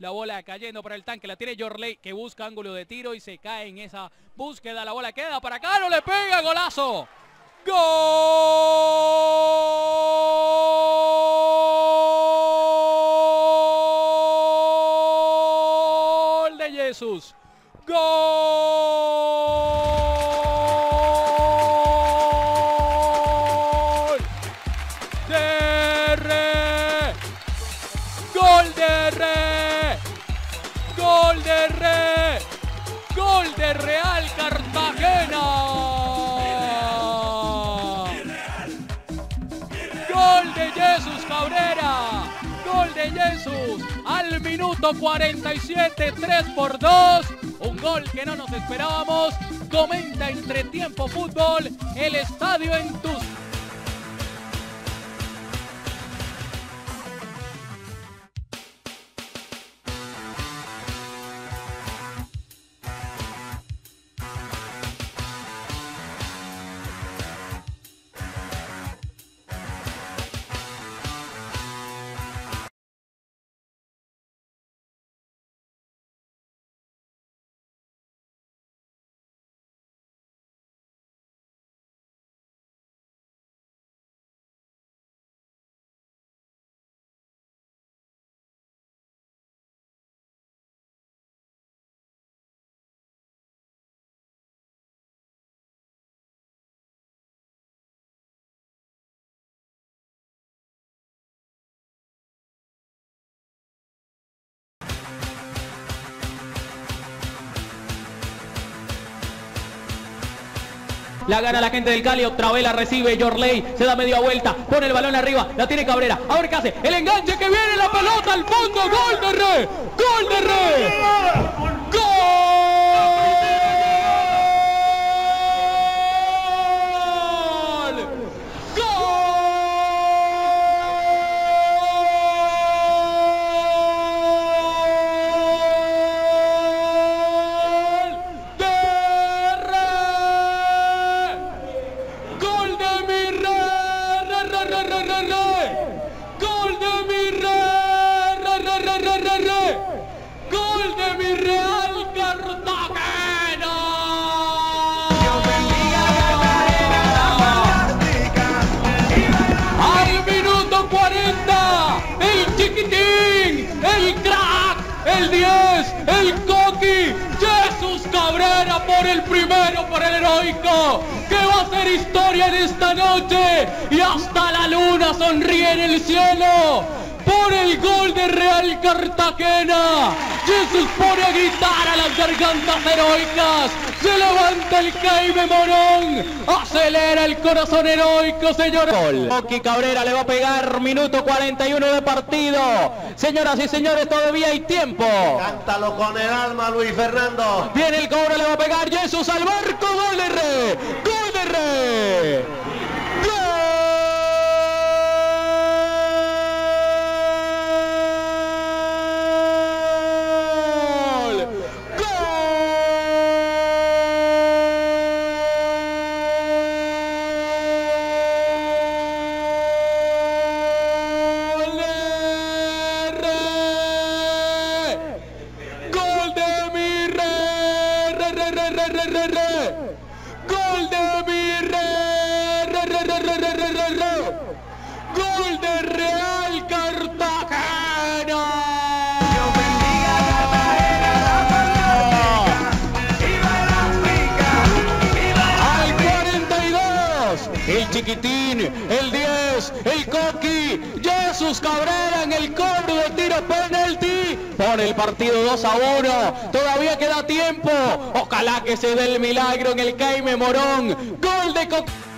La bola cayendo para el tanque, la tiene Yorley que busca ángulo de tiro y se cae en esa búsqueda. La bola queda para Caro, le pega, golazo. ¡Gol de Jesús! ¡Gol de Re! ¡Gol de Re! ¡Gol de Re! ¡Gol de Real Cartagena! ¡Gol de Jesús Cabrera! ¡Gol de Jesús! Al minuto 47, 3-2. Un gol que no nos esperábamos. Comenta Entretiempo Fútbol, el estadio en tus... La gana la gente del Cali, otra vez la recibe Yorley, se da media vuelta, pone el balón arriba, la tiene Cabrera, a ver qué hace, el enganche que viene, la pelota al fondo, gol de Re, gol de Re, gol de mi Real Cartagena. Al minuto 40, el chiquitín, el crack, el 10, el coqui, Jesús Cabrera por el primero, por el heroico, que va a hacer historia en esta noche y hasta la luna sonríe en el cielo. Por el gol de Real Cartagena, Jesús pone a gritar a las gargantas heroicas, se levanta el Jaime Morón, acelera el corazón heroico, señores. Coqui Cabrera le va a pegar, minuto 41 de partido. Señoras y señores, todavía hay tiempo. Cántalo con el alma, Luis Fernando. Viene el cobro, le va a pegar Jesús al barco, gol de Re, gol de Re. Gol de mi gol de Real Cartagena. Dios bendiga Cartagena, la fantástica. ¡Viva el África! ¡Viva el Al África! 42, el chiquitín, el 10, el coqui, Jesús Cabrera en el cobro de tiro penalti. Pone el partido 2-1, todavía queda tiempo. Ojalá que se dé el milagro en el Jaime Morón. Gol de Coqui.